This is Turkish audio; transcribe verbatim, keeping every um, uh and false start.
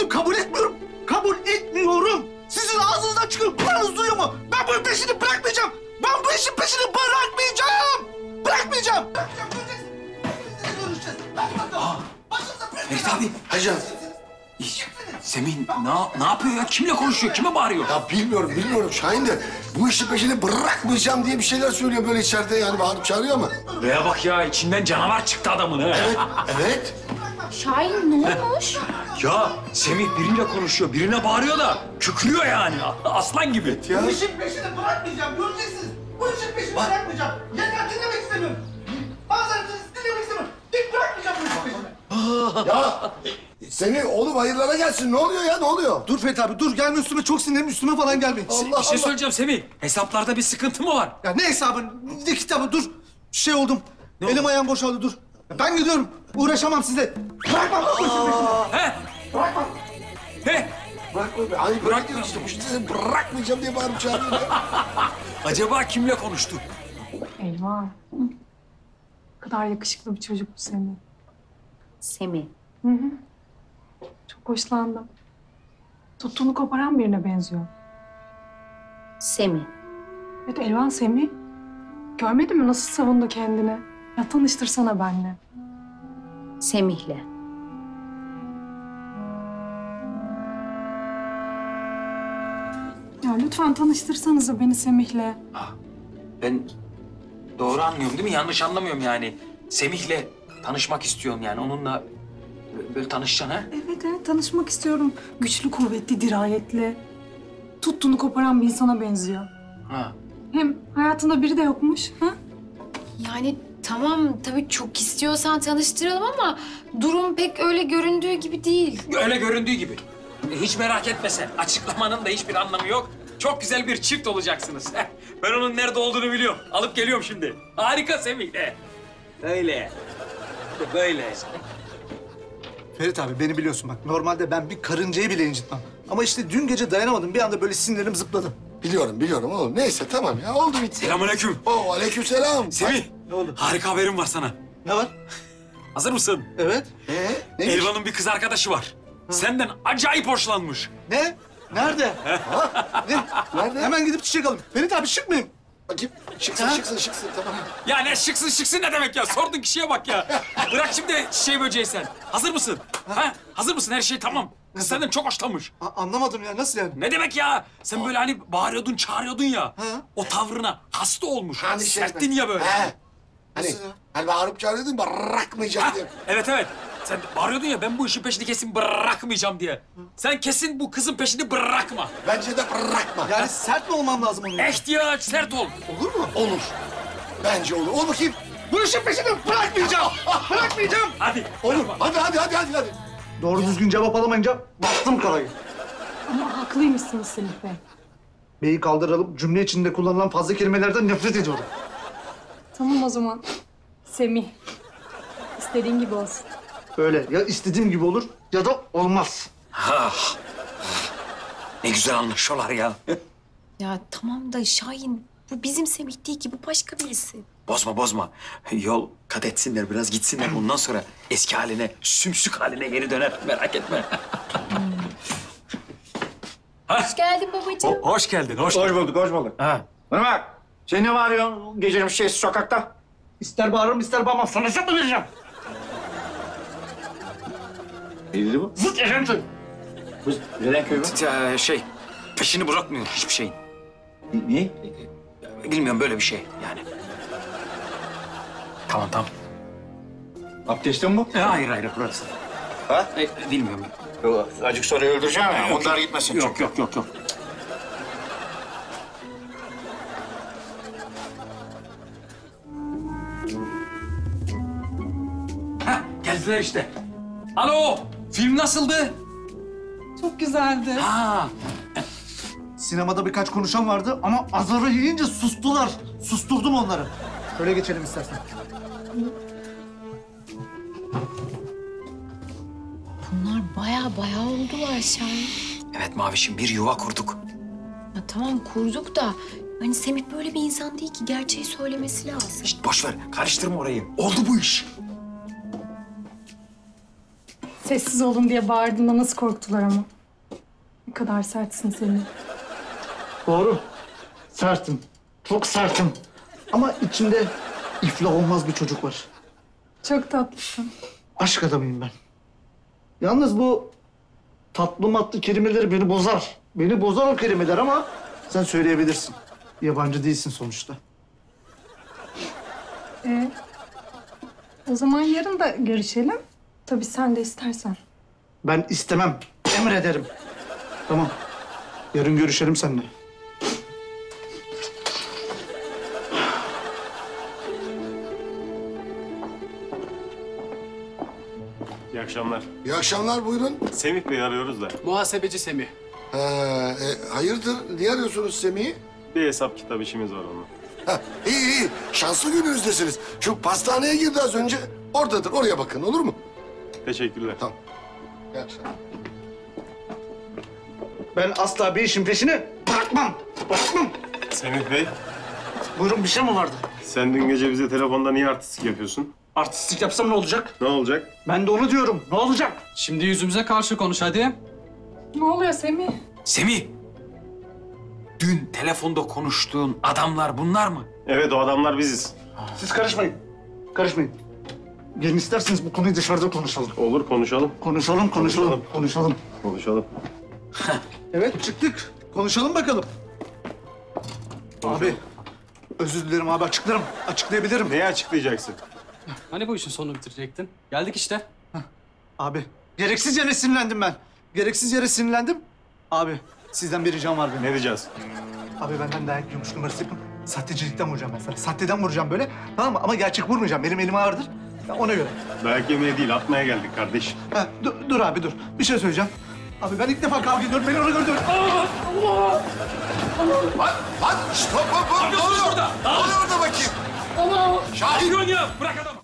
Abicim kabul etmiyorum. Kabul etmiyorum. Sizin ağzınızdan çıkan kulağınız duyuyor mu? Ben bu peşini bırakmayacağım. Ben bu işin peşini bırakmayacağım. Bırakmayacağım. Bırakmayacağım. Göreceğiz. Hepinizle görüşeceğiz. Hadi bakalım. Başınıza Ferit abi. Hacı. Semih ne, ne yapıyor ya? Kimle konuşuyor? Kime bağırıyor? Ya bilmiyorum, bilmiyorum Şahin de bu işi peşini bırakmayacağım diye bir şeyler söylüyor böyle içeride yani bağırıp çağırıyor ama. Buraya bak ya, içinden canavar çıktı adamın ha. Evet, evet. Şahin ne olmuş? Ya Semih biriyle konuşuyor, birine bağırıyor da kükrüyor yani. Aslan gibi. Ya. Bu işin peşini bırakmayacağım. Göreceksiniz. Bu işin peşini bırakmayacağım. Yeter dinlemek istemiyorum. Bazen sizi dinlemek istemiyorum. Hiç bırakmayacağım bu işin peşini. Ya seni oğlum hayırlara gelsin. Ne oluyor ya, ne oluyor? Dur Fethi abi dur. Gelme üstüme. Çok sinirlendim. Üstüme falan gelmeyin. Allah Bir şey söyleyeceğim Semih. Hesaplarda bir sıkıntı mı var? Ya ne hesabı? Ne kitabı? Dur. Şey oldum. Elim ayağım boşaldı. Dur. Ben gidiyorum. Uğraşamam size. Bırakmam bu işin peşini. He? Bırakmam. He? Bırakma be. Ay bırakmıyorum işte. Bu işi bırakmayacağım diye bağırıp çağırıyor ya. Acaba kimle konuştu? Eyvah. Ne kadar yakışıklı bir çocuk bu Semih. Semih. Hı hı. Çok hoşlandım. Tuttuğunu koparan birine benziyor. Semih. Evet Elvan Semih. Görmedin mi nasıl savundu kendini? Ya tanıştırsana benimle. Semih'le. Ya lütfen tanıştırsanıza beni Semih'le. Ben doğru anlıyorum değil mi? Yanlış anlamıyorum yani. Semih'le tanışmak istiyorum yani. Onunla böyle tanışacaksın ha? Evet evet tanışmak istiyorum. Güçlü, kuvvetli, dirayetli. Tuttuğunu koparan bir insana benziyor. Ha. Hem hayatında biri de yokmuş. Ha? Yani tamam tabii çok istiyorsan tanıştıralım ama durum pek öyle göründüğü gibi değil. Öyle göründüğü gibi. Hiç merak etme sen. Açıklamanın da hiçbir anlamı yok. Çok güzel bir çift olacaksınız. Ben onun nerede olduğunu biliyorum. Alıp geliyorum şimdi. Harika Semih. Öyle. Böyle. Ferit abi beni biliyorsun bak. Normalde ben bir karıncayı bile incitmem. Ama işte dün gece dayanamadım. Bir anda böyle sinirlerim zıpladı. Biliyorum, biliyorum oğlum. Neyse tamam ya. Oldu bitti. Selamünaleyküm. Oo, aleykümselam. Semih. Ne oldu? Harika haberim var sana. Ne var? Hazır mısın? Evet. Ee, neymiş? Elvan'ın bir kız arkadaşı var. Senden acayip hoşlanmış. Ne? Nerede? ha? Ne? Nerede? Hemen gidip çiçek alayım. Ferit abi şık mıyım? Bakayım. Çıksın, Ha? çıksın, çıksın. Tamam. Ya ne şıksın şıksın ne demek ya? Sordun kişiye bak ya. Bırak şimdi çiçeği böceği sen. Hazır mısın? Ha? Hazır mısın? Her şey tamam. Kız senden çok hoşlanmış. A- anlamadım ya. Nasıl yani? Ne demek ya? Sen böyle hani bağırıyordun, çağırıyordun ya. Ha? O tavrına hasta olmuş. Hani şey- Serttin ya böyle. He. Hani, Nasıl ya? hani bağırıp çağırıyordun, bırakmayacağım diye. Evet evet. Sen bağırıyordun ya ben bu işin peşini kesin bırakmayacağım diye. Sen kesin bu kızın peşini bırakma. Bence de bırakma. Yani sert mi olmam lazım onun? İhtiyaç sert ol. Olur mu? Olur. Bence olur. Ol bakayım. Bu işin peşini bırakmayacağım. Bırakmayacağım. Hadi. Olur. Hadi, hadi, hadi, hadi, hadi. Doğru düzgün cevap alamayınca bastım kalayı. Ama haklıymışsınız Semih Bey. B'yi kaldıralım. Cümle içinde kullanılan fazla kelimelerden nefret ediyorum. Tamam o zaman. Semih. İstediğin gibi olsun. Öyle. Ya istediğim gibi olur ya da olmaz. Ah. Ne güzel anlaşıyorlar ya. Ya tamam da Şahin bu bizim Semih değil ki bu başka birisi. Bozma bozma. Yol kat etsinler biraz gitsinler. Ondan sonra eski haline, sümsük haline geri döner. Merak etme. Hoş geldin babacığım. hoş geldin, hoş Hoş bulduk, hoş bulduk. Ha. Bana bak, sen ne bağırıyorsun gecenin şey sokakta? İster bağırırım ister bağırmam. Sana hesap mı vereceğim? Ne dedi bu? Zıt yaşantı. Bu neden köy mü? Ee, şey, peşini bırakmıyor hiçbir şeyin. Ne? Bilmiyorum böyle bir şey yani. Tamam tamam. Abdestin mi bu? E, hayır hayır burası. Ha? E, bilmiyorum. Yok, acık sonra öldüreceğim ya. Onlar gitmesin. Yok yok yok yok. Hah geldiler işte. Alo film nasıldı? Çok güzeldi. Ha Sinemada birkaç konuşan vardı ama azarı yiyince sustular. Susturdum onları. Şöyle geçelim istersen. Bunlar baya baya oldular Şahin. evet Mavişim bir yuva kurduk. Ya tamam kurduk da hani Semih böyle bir insan değil ki gerçeği söylemesi lazım. Şişt boş ver karıştırma orayı. Oldu bu iş. Sessiz olun diye bağırdığında nasıl korktular ama. Ne kadar sertsin Semih. Doğru. Sertim. Çok sertim. Ama içimde iflah olmaz bir çocuk var. Çok tatlısın. Aşk adamıyım ben. Yalnız bu tatlı matlı kelimeleri beni bozar. Beni bozar o kelimeler ama sen söyleyebilirsin. Yabancı değilsin sonuçta. Ee, o zaman yarın da görüşelim. Tabii sen de istersen. Ben istemem. Emrederim. Tamam. Yarın görüşelim seninle. İyi akşamlar. İyi akşamlar, buyurun. Semih Bey'i arıyoruz da Muhasebeci Semih. Ee, e, hayırdır, niye arıyorsunuz Semih'i? bir hesap kitap işimiz var onunla. Ha, iyi iyi, şanslı gününüzdesiniz. Şu pastaneye girdi az önce, oradadır, oraya bakın, olur mu? Teşekkürler. Tamam. İyi akşamlar. Ben asla bir işin peşini bırakmam. Bırakmam. Semih Bey, Buyurun, bir şey mi vardı? sen dün gece bize telefonda niye artistlik yapıyorsun? Artistlik yapsam ne olacak? Ne olacak? Ben de onu diyorum. Ne olacak? Şimdi yüzümüze karşı konuş hadi. Ne oluyor Semih? Semih, dün telefonda konuştuğun adamlar bunlar mı? Evet, o adamlar biziz. Siz karışmayın. Karışmayın. Gelin isterseniz bu konuyu dışarıda konuşalım. Olur, konuşalım. Konuşalım, konuşalım, konuşalım. Konuşalım. Evet, çıktık. Konuşalım bakalım. Abi, özür dilerim abi. Açıklarım. Açıklayabilirim. Neyi açıklayacaksın? Hani bu işin sonunu bitirecektin? Geldik işte. Abi, gereksiz yere sinirlendim ben. Gereksiz yere sinirlendim. Abi, sizden bir ricam var benim. Ne diyeceğiz? Abi benden dayak yiyormuş numarası yapın. Sahtecilikten vuracağım ben sana. Sahteden vuracağım böyle. Tamam mı? Ama gerçek vurmayacağım. Benim elim ağırdır. Ya ona göre. Dayak yemeye değil, atmaya geldik kardeş. Ha, dur, dur abi dur. Bir şey söyleyeceğim. Abi ben ilk defa kavga ediyorum. Beni ona gördüm. Lan, lan, şşt, hop, hop, hop, ne oluyor? Burada. Ne oluyor orada bakayım? Ne yapıyorsun ya? Bırak adamı.